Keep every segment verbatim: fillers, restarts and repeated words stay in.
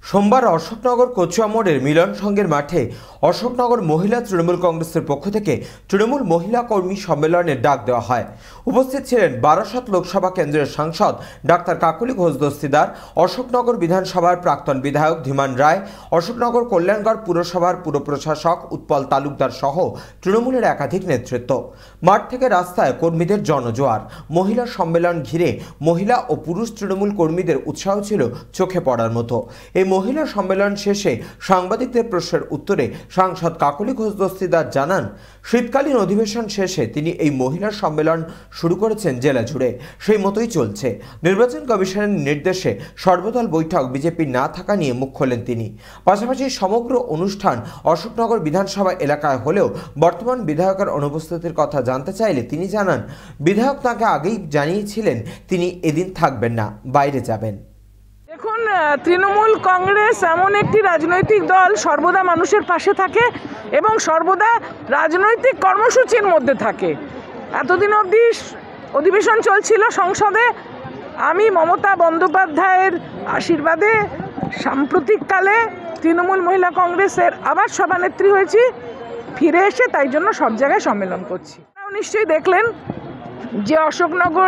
সোমবার অশোকনগর কচুয়া মোড়ের মিলন সংঘের মাঠে অশোকনগর মহিলা তৃণমূল কংগ্রেসের পক্ষ থেকে তৃণমূল মহিলা কর্মী সম্মেলনের ডাক দেওয়া হয়। উপস্থিত ছিলেন বারাসত লোকসভা কেন্দ্রের সাংসদ ডাক্তার কাকলি ঘোষ দস্তিদার, অশোকনগর বিধানসভার প্রাক্তন বিধায়ক ধীমান রায়, অশোকনগর কল্যাণগড় পুরসভার পুরপ্রশাসক উৎপল তালুকদার সহ তৃণমূলের একাধিক নেতৃত্ব। মাঠ থেকে রাস্তায় কর্মীদের জনজোয়ার। মহিলা সম্মেলন ঘিরে মহিলা ও পুরুষ তৃণমূল কর্মীদের উৎসাহ ছিল চোখে পড়ার মতো। এই মহিলা সম্মেলন শেষে সাংবাদিকদের প্রশ্নের উত্তরে সাংসদ কাকলি ঘোষ দস্তিদার জানান, শীতকালীন অধিবেশন শেষে তিনি এই মহিলা সম্মেলন শুরু করেছেন জেলা জুড়ে, সেই মতোই চলছে। নির্বাচন কমিশনের নির্দেশে সর্বদল বৈঠক বিজেপি না থাকা নিয়ে মুখ খোলেন তিনি। পাশাপাশি সমগ্র অনুষ্ঠান অশোকনগর বিধানসভা এলাকায় হলেও বর্তমান বিধায়কের অনুপস্থিতির কথা জানতে চাইলে তিনি জানান, বিধায়ক তাকে আগেই জানিয়েছিলেন তিনি এদিন থাকবেন না, বাইরে যাবেন। দেখুন, তৃণমূল কংগ্রেস এমন একটি রাজনৈতিক দল সর্বদা মানুষের পাশে থাকে এবং সর্বদা রাজনৈতিক কর্মসূচির মধ্যে থাকে। এতদিন অবধি অধিবেশন চলছিল সংসদে, আমি মমতা বন্দ্যোপাধ্যায়ের আশীর্বাদে সাম্প্রতিককালে তৃণমূল মহিলা কংগ্রেসের আবার সভানেত্রী হয়েছি, ফিরে এসে তাই জন্য সব জায়গায় সম্মেলন করছি। নিশ্চয়ই দেখলেন যে অশোকনগর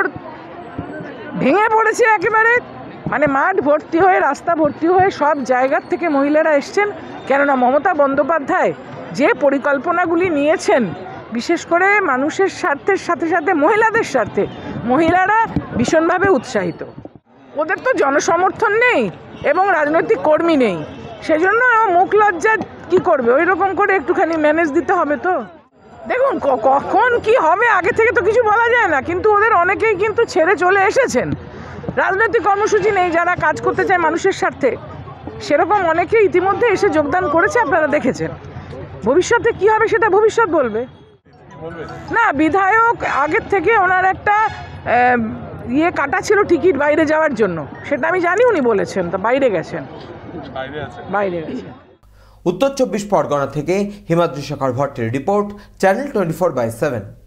ভেঙে পড়েছে একেবারে, মানে মাঠ ভর্তি হয়ে, রাস্তা ভর্তি হয়ে সব জায়গার থেকে মহিলারা এসছেন। কেননা মমতা বন্দ্যোপাধ্যায় যে পরিকল্পনাগুলি নিয়েছেন, বিশেষ করে মানুষের স্বার্থের সাথে সাথে মহিলাদের স্বার্থে, মহিলারা ভীষণভাবে উৎসাহিত। ওদের তো জনসমর্থন নেই এবং রাজনৈতিক কর্মী নেই, সেজন্য মুখ লজ্জা কী করবে, ওই রকম করে একটুখানি ম্যানেজ দিতে হবে। তো দেখুন, কখন কি হবে আগে থেকে তো কিছু বলা যায় না, কিন্তু ওদের অনেকেই কিন্তু ছেড়ে চলে এসেছেন। রাজনৈতিক কর্মসূচি নেই, যারা কাজ করতে চায় মানুষের স্বার্থে, সেরকম অনেকে ইতিমধ্যে এসে যোগদান করেছে, আপনারা দেখেছেন। ভবিষ্যতে কি হবে সেটা ভবিষ্যৎ বলবে। না, বিধায়ক আগের থেকে ওনার একটা ইয়ে কাটা ছিল টিকিট বাইরে যাওয়ার জন্য, সেটা আমি জানি, উনি বলেছেন, তা বাইরে গেছেন, বাইরে গেছেন। উত্তর চব্বিশ পরগনা থেকে হিমাদ্রি শেখর ভট্টের report, channel twenty four by seven.